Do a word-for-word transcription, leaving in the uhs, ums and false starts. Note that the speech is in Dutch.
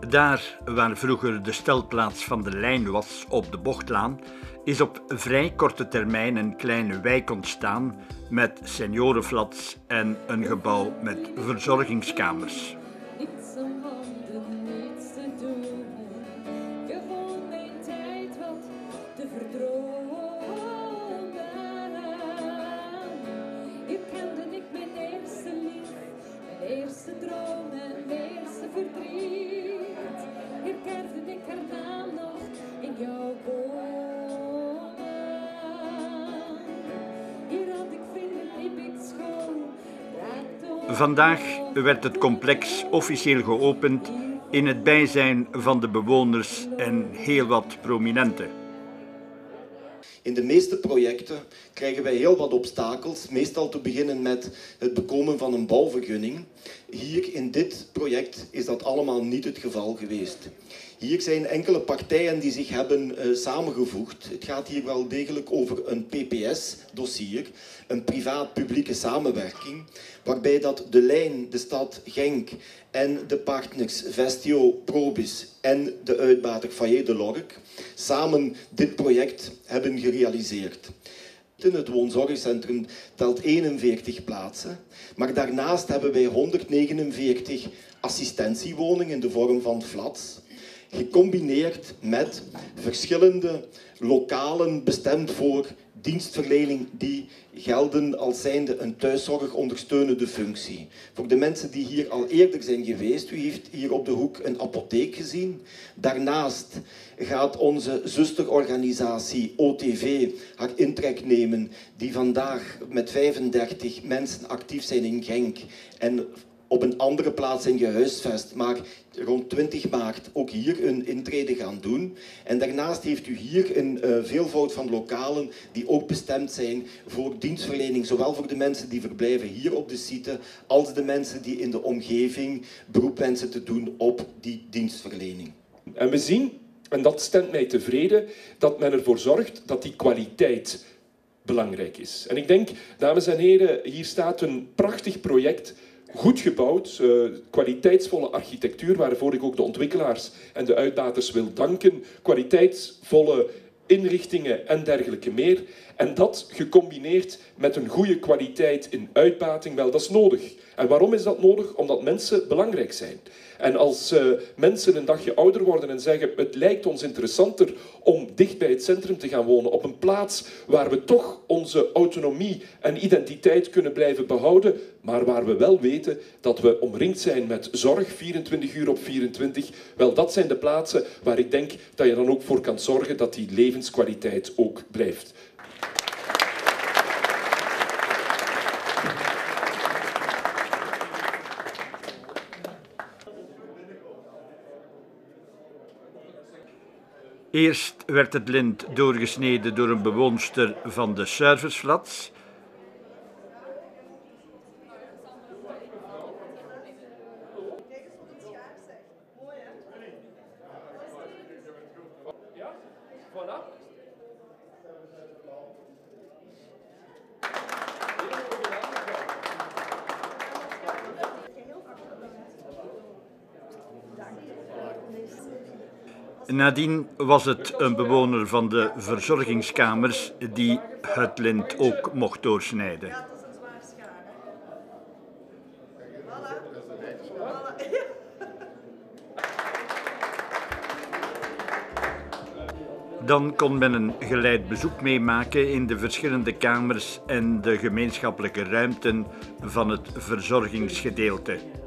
Daar waar vroeger de stelplaats van de lijn was, op de Bochtlaan, is op vrij korte termijn een kleine wijk ontstaan met seniorenflats en een gebouw met verzorgingskamers. Niets om handen, niets te doen. Gewoon mijn tijd wat te verdromen. Hier kende ik mijn eerste lief, mijn eerste droom en mijn eerste verdriet. Hier kerde ik haar naam nog in jouw bomen. Hier had ik vrienden, liep ik school. Vandaag werd het complex officieel geopend in het bijzijn van de bewoners en heel wat prominenten. In de meeste projecten krijgen wij heel wat obstakels, meestal te beginnen met het bekomen van een bouwvergunning. Hier in dit project is dat allemaal niet het geval geweest. Hier zijn enkele partijen die zich hebben uh, samengevoegd. Het gaat hier wel degelijk over een P P S-dossier, een privaat-publieke samenwerking, waarbij dat de lijn, de stad Genk en de partners Vestio, Probis en de uitbater Faye de Lork samen dit project hebben gerealiseerd. Het woonzorgcentrum telt eenenveertig plaatsen, maar daarnaast hebben wij honderdnegenenveertig assistentiewoningen in de vorm van flats, gecombineerd met verschillende lokalen bestemd voor dienstverlening die gelden als zijnde een thuiszorgondersteunende functie. Voor de mensen die hier al eerder zijn geweest, u heeft hier op de hoek een apotheek gezien. Daarnaast gaat onze zusterorganisatie O T V haar intrek nemen, die vandaag met vijfendertig mensen actief zijn in Genk en op een andere plaats zijn gehuisvest, maar rond twintig maart ook hier een intrede gaan doen. En daarnaast heeft u hier een uh, veelvoud van lokalen die ook bestemd zijn voor dienstverlening, zowel voor de mensen die verblijven hier op de site, als de mensen die in de omgeving beroep wensen te doen op die dienstverlening. En we zien, en dat stemt mij tevreden, dat men ervoor zorgt dat die kwaliteit belangrijk is. En ik denk, dames en heren, hier staat een prachtig project. Goed gebouwd, uh, kwaliteitsvolle architectuur, waarvoor ik ook de ontwikkelaars en de uitbaters wil danken. Kwaliteitsvolle inrichtingen en dergelijke meer. En dat gecombineerd met een goede kwaliteit in uitbating, wel, dat is nodig. En waarom is dat nodig? Omdat mensen belangrijk zijn. En als uh, mensen een dagje ouder worden en zeggen, het lijkt ons interessanter om dicht bij het centrum te gaan wonen, op een plaats waar we toch onze autonomie en identiteit kunnen blijven behouden, maar waar we wel weten dat we omringd zijn met zorg, vierentwintig uur op vierentwintig, wel, dat zijn de plaatsen waar ik denk dat je dan ook voor kan zorgen dat die levenskwaliteit ook blijft. Eerst werd het lint doorgesneden door een bewoonster van de serviceflats. Nadien was het een bewoner van de verzorgingskamers die het lint ook mocht doorsnijden. Ja, dat is een zwaar schade. Voilà. Voilà. Dan kon men een geleid bezoek meemaken in de verschillende kamers en de gemeenschappelijke ruimten van het verzorgingsgedeelte.